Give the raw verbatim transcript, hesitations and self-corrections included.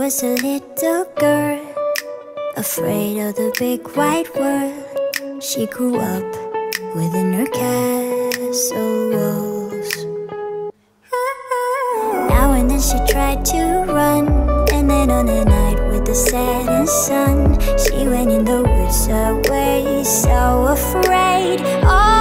was a little girl, afraid of the big white world. She grew up within her castle walls. Now and then she tried to run, and then on a night with the setting sun, she went in the woods away, so afraid. Oh,